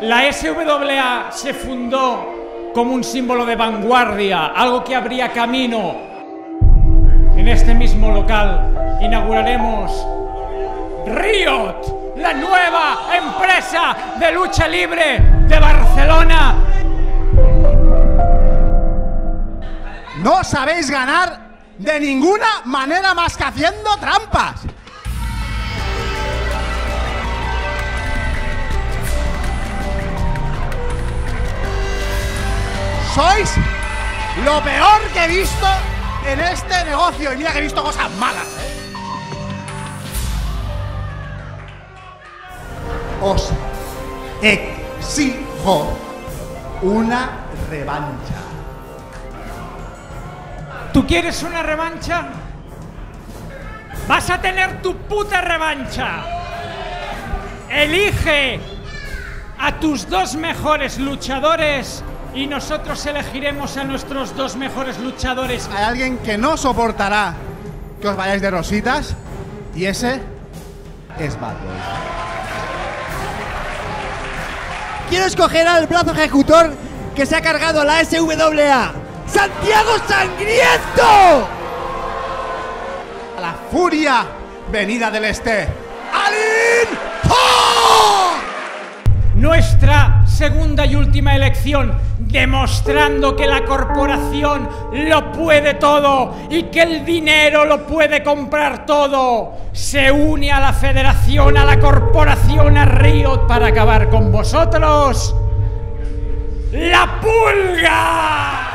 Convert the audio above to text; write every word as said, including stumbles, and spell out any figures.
La S W A se fundó como un símbolo de vanguardia, algo que abría camino. En este mismo local inauguraremos Riot, la nueva empresa de lucha libre de Barcelona. No sabéis ganar de ninguna manera más que haciendo trampas. Sois lo peor que he visto en este negocio. Y mira que he visto cosas malas, ¿eh? Os exijo una revancha. ¿Tú quieres una revancha? Vas a tener tu puta revancha. Elige a tus dos mejores luchadores y nosotros elegiremos a nuestros dos mejores luchadores. Hay alguien que no soportará que os vayáis de rositas y ese es Bad Boy. Quiero escoger al brazo ejecutor que se ha cargado la S W A. ¡Santiago Sangriento! A la furia venida del este, Alin Thor. Nuestra segunda y última elección, demostrando que la corporación lo puede todo y que el dinero lo puede comprar todo. Se une a la federación, a la corporación, a Riot para acabar con vosotros. ¡La Pulga!